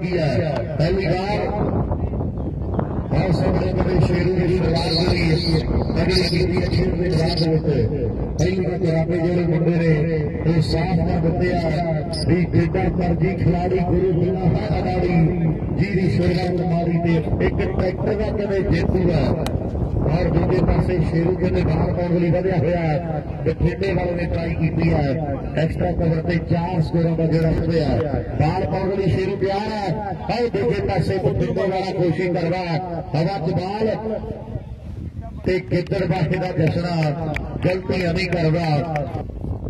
चुकी है। पहली बार बहुत सामने बड़े शेरों की शुरुआत हुई अगली गिनती अच्छी पहली बार कराटे जोड़े मुंडे ने तो साफ कर दिते भी बेटा फर्जी खिलाड़ी गुरु बिना है अगाड़ी जी की शुरुआत मारी थे एक ट्रैक्टर का कदे जेतू है और दूजे पासे शेरू के बाहर पाने वाली वधिया होया बठिंडे वाले ने ट्राई की है एक्स्ट्रा कवर से 4 स्कोरों का जोड़ा होया बाहर पाने वाली शेरू तैयार है और दूजे पासे बठिंडे वाला कोशिश कर रहा हवा जबाल ते गिद्दड़ बाहे का जश्न गलतियां नहीं कर रहा।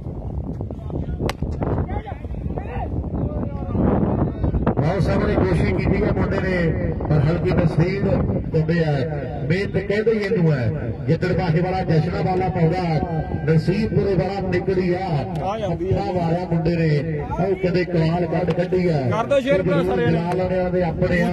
बहुत सामने कोशिश की है मुंडे ने पर हल्की नसीब दिंदे मेहनत कहते ही इनू है गिद्दड़ बाहे वाला जश्न वाला पौधा नसीबपुरे वाला निकली आया मुंडे ने कदे कमाल कढ़ी है अपने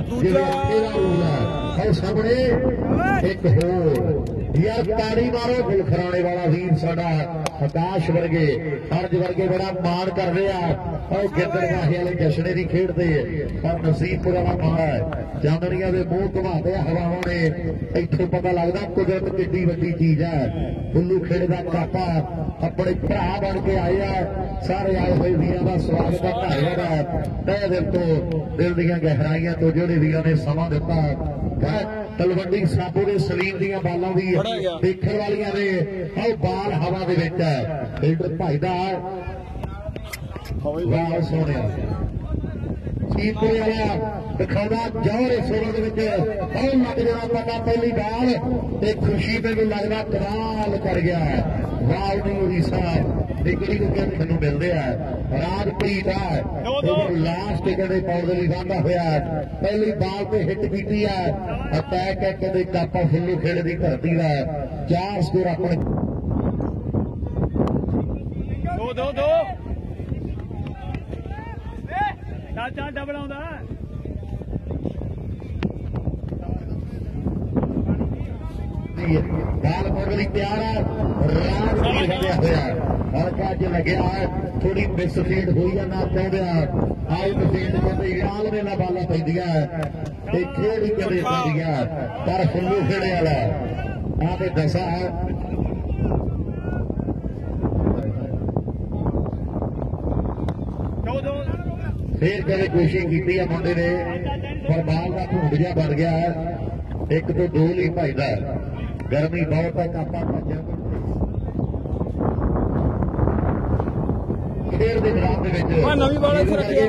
सामने एक होर यार ताड़ी मारो गुल खराने वाला वीर साडा आकाश वर्गे अर्ज वर्गे बड़ा मान कर रहा और गिद्दड़ बाहे वाले जश्ने की खेडते पर नसीबपुरा का माड़ा है चांदनिया के मूह घुमाते हवावां ने इत्थों पता लगता कुदरत किड्डी वड्डी चीज है। फुल्लू खेड़े का कापा अपने भरा बन के आए सारे आए हुए वीरों का स्वागत है तय दिल तो दिल दीयां गहराइयां तो जोड़े वीरों ने समा दिता तलवंडी साबू के सलीम दियां बालों की देखने वालियां ने और बाल हवा के विच है फिल्डर भाईदा वाह सोने सीपुरे वाला दिखाना जौहर इस ओवर और लग जाना पता पहली बार खुशी में भी लगना कमाल कर गया है वाह नहीं हुई साहब डिग्री को खेलने मिलते हैं राजप्रीत है लास्ट कहते पौधे भी वाधा होया पहली बाल पे हिट की है अटैक है कहते कापा फुल्लू खेड़े की धरती है 4 स्कोर अपने दो चार डबल आउंदा बाल पगली तैयार है राज लग्या होया हल्का ज लग्या थोड़ी मिसफीड हुई है ना चाहते आउट फील्ड कहते याल में ना बाला पैंदियां खेल ही कदे पैंदियां पर फुल्लू खेड़े वाला आते दसा फिर कदे कोशिश की है मुंडे ने पर बाल का भूड जहा बन गया है एक तो दो ही भाईदा गर्मी बहुत है कापा खेल के मैदान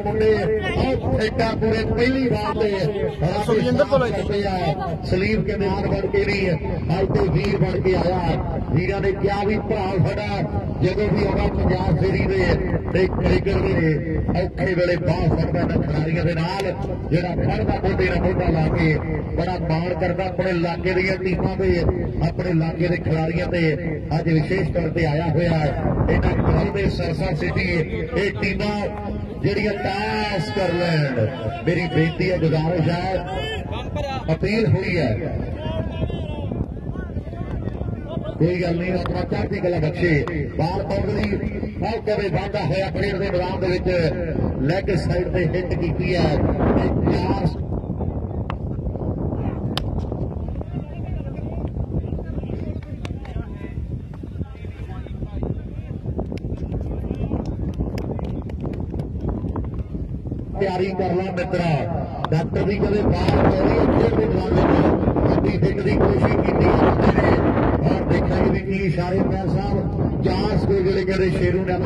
पूरे पहली बार सलीम के नाम बन के भी अज तो वीर बन के आया वीर ने क्या भी भरा साडा जो भी आगा पंजाब फेरी के क्रिकेट के औखे वेले बाह सकता है खिलाड़ियों के नाल जिहड़ा फड़दा मोढे नाल मोढा ला के बड़ा मान करता अपने इलाके दी टीमां ते अपने इलाके के खिलाड़ियों से अज विशेष तौर पर आया हुआ है इन्हां क्लब दे सरसा सिटी ये टीमां जिहड़ियां टैस कर लैण मेरी बेनती है गुजारिश है अपील हुई है कोई गल नहीं अपना चढ़ती गला बख्शे बाल पौधली कभी वाधा होया खेल के मैदान लैग साइड से हिट की है 4 तैयारी कर ला मित्रा डॉक्टर की कदे बाहर खेल के मैदान हिट की कोशिश की और देखा भी की इशारे पैर साहब 4 स्कोर जोड़े कहते शेरू ने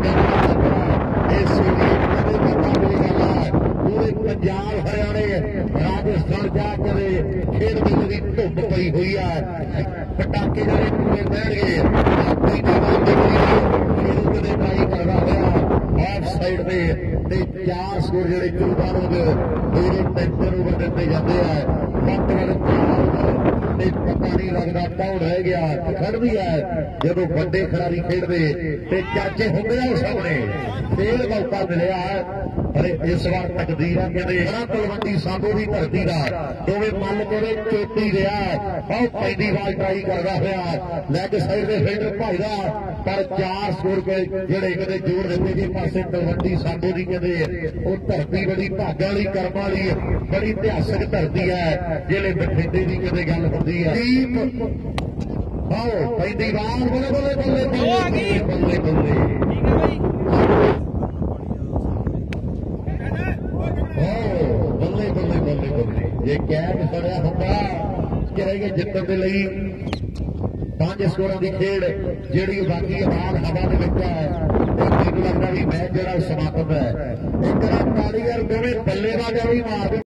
पूरे पंजाब हरियाणे राजस्थान जाकर खेल मेले की धुप पई हुई है पटाखे जाने पूरे बहन शेरू कदे ट्राई कर रहा होया ऑफ साइड पे 4 स्कोर जोड़े 14 लोग 2 टेंशन ओवर दिते जाते हैं ਤੇ ਪਤਾ ਨਹੀਂ ਲੱਗਦਾ ਕੌਣ ਰਹਿ ਗਿਆ। ਖੜਦੀ ਹੈ ਜਦੋਂ ਵੱਡੇ ਖਿਡਾਰੀ ਖੇਡਦੇ ਤੇ ਚਾਚੇ ਹੁੰਦੇ ਆ ਸਾਹਮਣੇ, ਫੇਰ ਮੌਕਾ ਮਿਲਿਆ। ਅਰੇ ਇਸ ਵਾਰ ਤਕਦੀਰ ਆ ਕਹਿੰਦੇ ਬੜਾ ਤਲਵੰਡੀ ਸਾਬੋ ਦੀ ਧਰਤੀ ਦਾ ਦੋਵੇਂ ਮੱਲ ਕੋਲੇ ਚੋਟੀ ਰਿਹਾ। ਬਹੁਤ ਪੈਂਦੀ ਵਾਲ ਟਰਾਈ ਕਰਦਾ ਹੋਇਆ ਲੈਗ ਸਾਈਡ ਦੇ ਫੀਲਡਰ ਭਾਈਦਾ, ਪਰ 4 ਸਕੋਰ ਕੇ ਜਿਹੜੇ ਕਿਤੇ ਜੋੜ ਦਿੱਤੇ ਜੇ ਪਾਸੇ ਤਲਵੰਡੀ ਸਾਬੋ ਦੀ ਕਹਿੰਦੇ ਉਹ ਧਰਤੀ ਬੜੀ ਭਾਗਾਂ ਵਾਲੀ ਕਰਮਾਂ ਵਾਲੀ ਬੜੀ ਇਤਿਹਾਸਕ ਧਰਤੀ ਹੈ। ਜਿਹੜੇ ਬਠਿੰਡੇ ਦੀ ਕਿਤੇ ਗੱਲ ਹੁੰਦੀ ਹੈ ਆਓ ਪੈਂਦੀ ਵਾਲ ਬੱਲੇ ਬੱਲੇ ਬੱਲੇ ਬੱਲੇ ਬੱਲੇ ਬੱਲੇ ਬੱਲੇ ਬੱਲੇ ਬੱਲੇ ਬੱਲੇ। ਜੇ ਕੈਚ ਫੜਿਆ ਹੁੰਦਾ ਕਿ ਜਿੱਤਣ ਦੇ ਲਈ 5 ਸਕੋਰਾਂ ਦੀ ਖੇਡ ਜਿਹੜੀ ਬਾਕੀ ਬਾਲ ਹਵਾ ਦੇ ਵਿੱਚ ਹੈ ਤੇ ਮੈਨੂੰ ਲੱਗਦਾ ਵੀ ਮੈਚ ਜਿਹੜਾ ਸਮਾਪਤ ਹੈ। ਇੱਕ ਰਾਂ ਤਾੜੀਆਂ ਦੋਵੇਂ ਬੱਲੇਬਾਜ਼ਾਂ ਵੀ ਮਾਰ